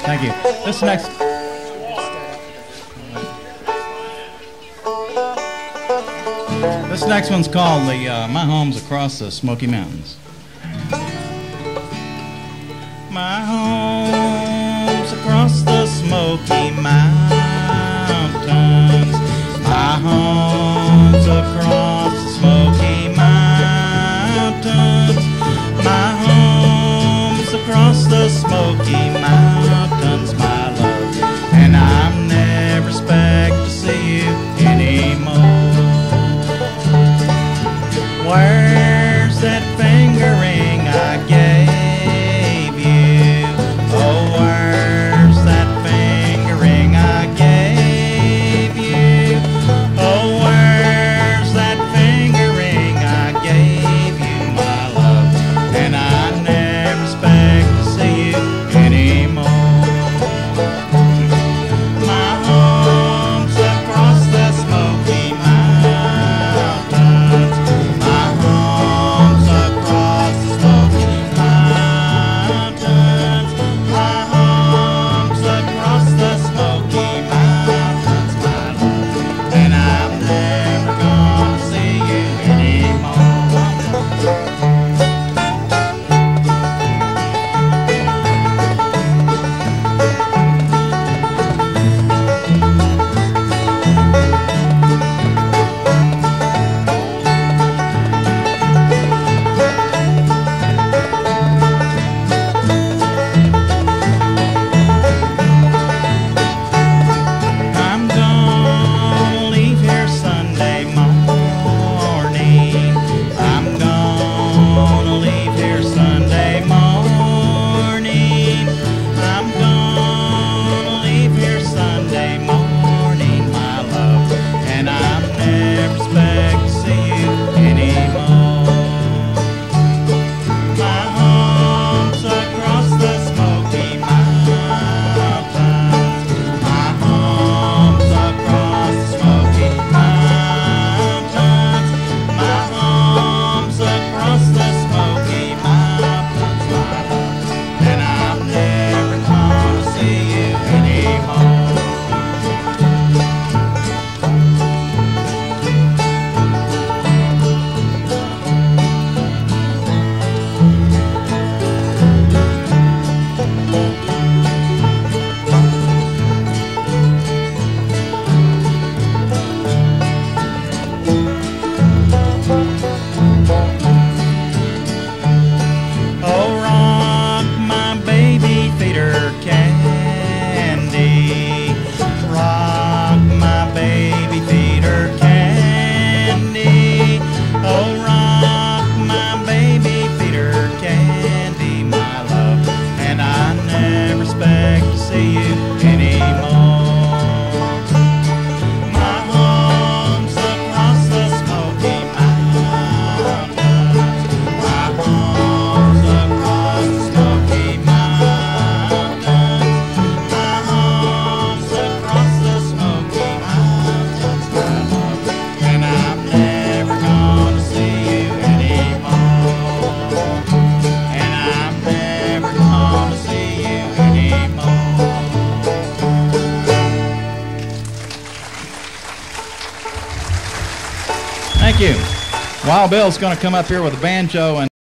Thank you. This next one's called My Home's Across the Smoky Mountains. My home's across the Smoky Mountains. My home's across the Smoky Mountains. My home's across the Smoky Mountains, my love. And I'm never expect to see you anymore. Where's that finger ring I gave you? Oh, where's that finger ring I gave you? Oh, where's that finger ring I gave you, my love? And I never expect to see you anymore. My home's across the Smoky Mountains. My home's across the Smoky Mountains. My home's across the Smoky Mountains, my love. And I'm never gonna see you anymore. I'm gonna leave here Sunday morning. I'm gonna leave here Sunday morning. I'm gonna leave here Sunday morning, my love. And I'm never expect to see you anymore. My home's across the Smoky Mountains. My home's across the Smoky Mountains. My home's across the Smoky Mountains, my love. And I'm never gonna see you anymore. Oh, rock my baby, feed her candy. Rock my baby, feed her candy. Oh, rock my baby, feed her candy, my love. And I never expect to see you anymore. My home's across the Smoky Mountains. My home's across the Smoky Mountains. My home's across the Smoky Mountains, my love. And I'm never gonna see you anymore. And I'm never gonna see you anymore. Thank you. Wild Bill's going to come up here with a banjo and